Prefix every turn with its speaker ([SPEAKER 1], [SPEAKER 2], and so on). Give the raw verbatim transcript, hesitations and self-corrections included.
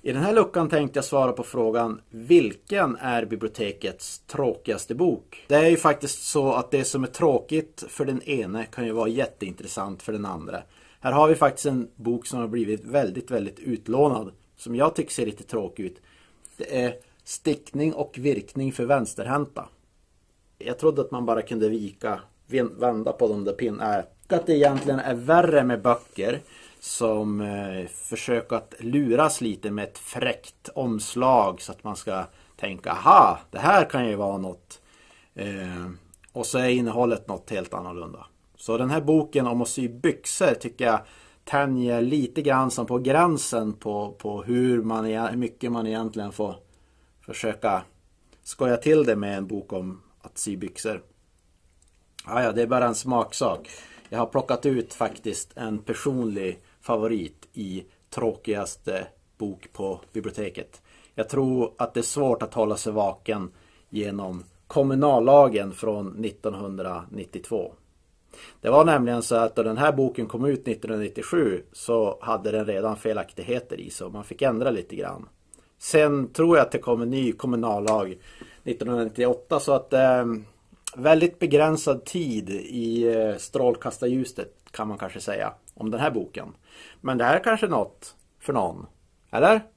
[SPEAKER 1] I den här luckan tänkte jag svara på frågan: vilken är bibliotekets tråkigaste bok? Det är ju faktiskt så att det som är tråkigt för den ene kan ju vara jätteintressant för den andra. Här har vi faktiskt en bok som har blivit väldigt, väldigt utlånad, som jag tycker ser lite tråkig ut. Det är Stickning och virkning för vänsterhänta. Jag trodde att man bara kunde vika, vända på de där pinnarna. Att det egentligen är värre med böcker som eh, försöker att luras lite med ett fräckt omslag så att man ska tänka, aha, det här kan ju vara något. Eh, och så är innehållet något helt annorlunda. Så den här boken om att sy byxor tycker jag tänjer lite grann som på gränsen på, på hur, man, hur mycket man egentligen får försöka skoja till det med en bok om att sy byxor. Ja, ja, det är bara en smaksak. Jag har plockat ut faktiskt en personlig favorit i tråkigaste bok på biblioteket. Jag tror att det är svårt att hålla sig vaken genom kommunallagen från nittonhundranittiotvå. Det var nämligen så att då den här boken kom ut nittonhundranittiosju så hade den redan felaktigheter i, så man fick ändra lite grann. Sen tror jag att det kom en ny kommunallag nittonhundranittioåtta, så att eh, väldigt begränsad tid i eh, strålkastarljuset kan man kanske säga om den här boken. Men det här är kanske något för någon, eller?